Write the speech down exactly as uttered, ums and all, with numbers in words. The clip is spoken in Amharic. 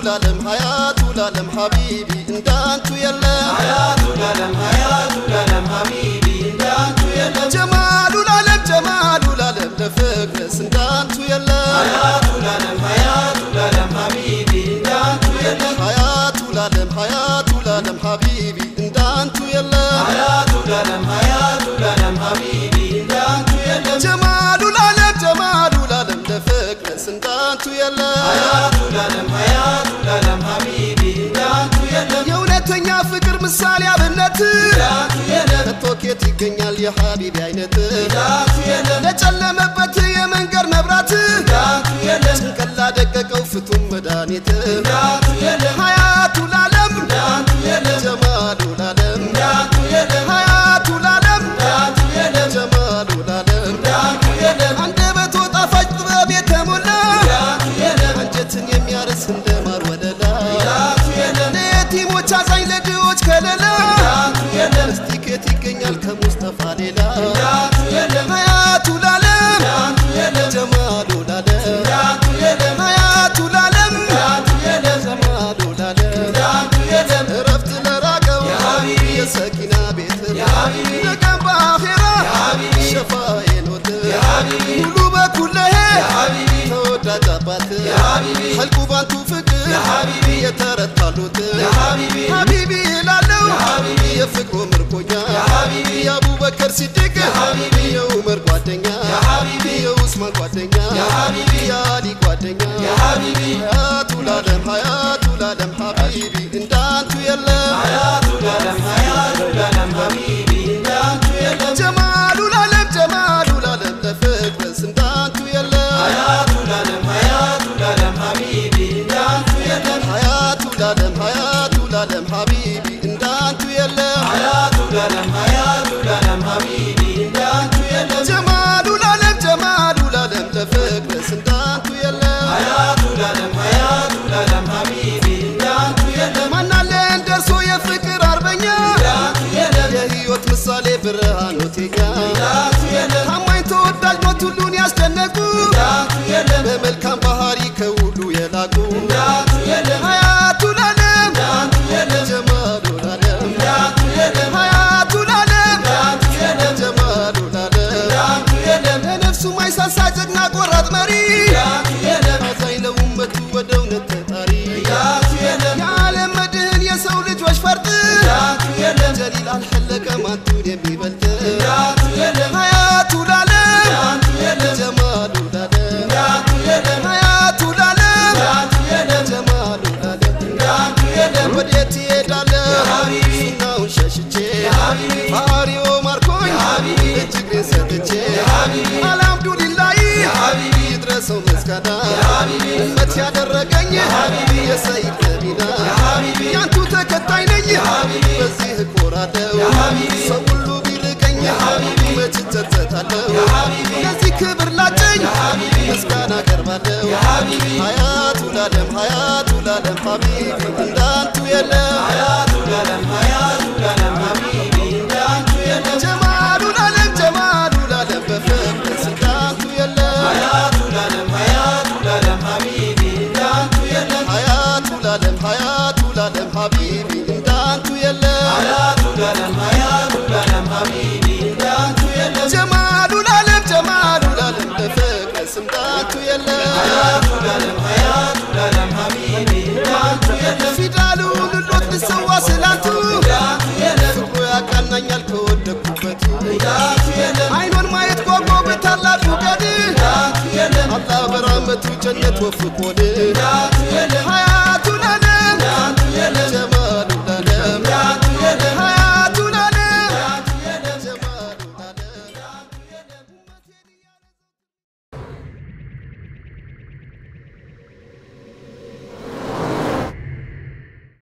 العالم حياة العالم حبيبي اندانتو يلا حياة العالم حياة العالم حبيبي اندانتو يلا جمال العالم جمال العالم لفكر اندانتو يلا حياة العالم حياة العالم حبيبي اندانتو يلا حياة العالم حياة العالم حبيبي اندانتو يلا حياة العالم حياة العالم حبيبي اندانتو يلا جمال العالم جمال العالم لفكر اندانتو يلا حياة العالم حياة العالم حبيبي اندانتو يلا የውነተኛ ፍቅር ምሳሌ አብነት اندانتو يلا ተቶኬት ይገኛል የሐቢቢ አይነት اندانتو يلا ለጨለመበት የመንገር መብራት اندانتو يلا ጭንቀላ ደቀቀው ፍቱም መድኃኒት اندانتو يلا حياة العالم اندانتو يلا جمال العالم اندانتو يلا حياة العالم اندانتو يلا جمال العالم اندانتو يلا አንደበቱ ጣፋጭ ጥበብ የተሞላ اندانتو يلا አንጀትን የሚያርስ እንደማር ወለላ اندانتو يلا ለየቲሞች አዛኝ ለድሆች ከለላ اندانتو يلا ስቲኬት ይገኛል ከሙስጠፋ ሌላ اندانتو يلا حياة العالم اندانتو يلا جمال العالم اندانتو يلا حياة العالم اندانتو يلا جمال العالم اندانتو يلا رفت لراقو يا حبيبي يا سكينة بيت يا حبيبي لقم بآخرة يا حبيبي شفاء نوت يا حبيبي قلوبة كلها يا حبيبي تودع جابات يا حبيبي حلقو بانتو فكر يا حبيبي يترد طالوت يا حبيبي حبيبي لالو يا حبيبي يفكرو مركونا يا حبيبي يا أبو بكر صديق يا حبيبي يا عمر قوادنيا يا حبيبي يا عثمان قوادنيا يا حبيبي يا علي قوادنيا يا حبيبي حياة العالم حياة العالم حبيبي اندانتو يلا حياة العالم حياة العالم حبيبي اندانتو يلا جمال العالم جمال العالم لفكر اندانتو يلا حياة العالم حياة العالم حبيبي اندانتو يلا حياة العالم حياة العالم حبيبي اندانتو يلا حياة العالم حياة العالم حبيبي اندانتو يلا جمال العالم جمال العالم لفكر اندانتو يلا حياة العالم حياة العالم حبيبي اندانتو يلا ማን አለ እንደርሶ የፍቅር አርበኛ اندانتو يلا የህይወት ምሳሌ ብርሃኖቴኛ اندانتو يلا ታማኝ ተወዳጅ ሞት ሁሉን ያስደነቁ اندانتو يلا በመልካም ባህሪ ከሁሉ የላቁ اندانتو يلا حياة العالم اندانتو يلا جمال العالم اندانتو يلا حياة العالم اندانتو يلا جمال العالم اندانتو يلا ለነፍሱ ማይሳሳ ጀግና ቆራጥ መሪ اندانتو يلا አዛኝ ለኡመቱ ወደ እውነት ተጣሪ اندانتو يلا የዓለም መድህን የሰው ልጆች ፈርጥ اندانتو يلا ጀሊል አልሐለቀም አንቱን የሚበልጥ اندانتو يلا حياة العالم اندانتو يلا جمال العالم اندانتو يلا حياة العالم اندانتو يلا جمال العالم اندانتو يلا ወዴት እሄዳለሁ يا حبيبي ሱናውን ሸሽቼ يا حبيبي ባህሪዎ ማርኮኝ يا حبيبي እጅግሬን ሰጥቼ يا حبيبي አልሐምዱሊላህ يا حبيبي ይድረሰው ምስጋና يا حبيبي እመት ያደረገኝ يا حبيبي የሰይድ ነቢና يا حبيبي ያንቱ ተከታይ ነኝ يا حبيبي በዚህ እኮራለሁ يا حبيبي ሰው ሁሉ ቢልቀኝ يا حبيبي መች እጸጸታለሁ يا حبيبي ለዚህ ክብር ላጨኝ يا حبيبي ምስጋና አቀርባለሁ يا حبيبي حياة العالم حياة العالم حبيبي እንዳንቱ የለም حياة العالم حياة العالم حبيبي اندانتو يلا جمال العالم جمال العالم بفكر እንዳንቱ የለም حياة العالم حياة العالم حبيبي اندانتو يلا حياة العالم حياة العالم حبيبي እንዳንቱ የለም حياة العالم حياة العالم حبيبي اندانتو يلا جمال العالم جمال العالم بفكر እንዳንቱ የለም حياة العالم حياة العالم حبيبي اندانتو يلا ፊዳሉን ሎት ልሰዋ ስላንቱ اندانتو يلا ፍቅሩ ያቃናኛል ከወደኩበት اندانتو يلا አይኑን ማየት ጓጓው በታላቁ ቀን اندانتو يلا አላህ በራመቱ ጀነት ወፍቆን اندانتو